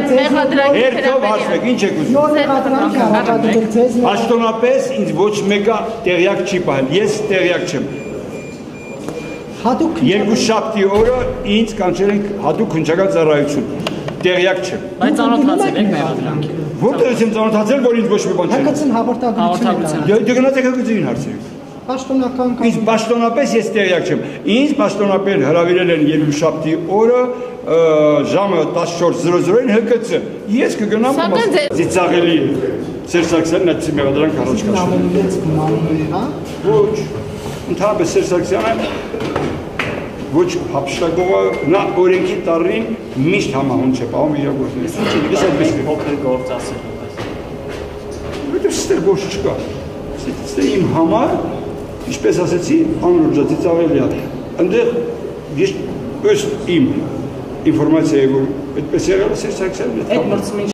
Ერთով ասեք, ինչ եք ուզում։ Պաշտոնապես ինձ ոչ մեկը տեղյակ չի պահել, ես տեղյակ չեմ։ Երկուշաբթի օրը ինձ կանչել ենք հատուկ հնչական ծառայություն, տեղյակ չեմ։ Բայց ծանոթացել եք մեղադրանքին։ Որտեղ եմ ծանոթացել, որ ինձ ոչ մի բան չեմ։ Հակացին հաղորդագրություն։ Դե գնացեք հակացին հարցրեք։ Պաշտոնական Ինձ պաշտոնապես ես տեղյակ չեմ։ Ինձ պաշտոնապես հրավիրել են երկուշաբթի օրը ժամը 14:00-ին ՀԿՑ։ Ես կգնամ ծիծաղելի է։ Սերժ Սարգսյանն այդ մեղադրանք առաջ կաշի։ Ոչ, ընդհանրապես Սերժ Սարգսյանը ոչ հափշտակողը, նա օրենքի տառին միշտ համահուն չէ պահում իրագործել։ Ես այդպես փոքր գործ ասել։ Որտե՞ղ ստեղ գործ չկա։ Ստեղ իմ համար, ինչպես ասեցի, անորոշ ծիծաղելի է։ Այնտեղ ես ըստ իմ ինֆորմացիայի, որ այդպես եղել է Սերժ Սարգսյանը։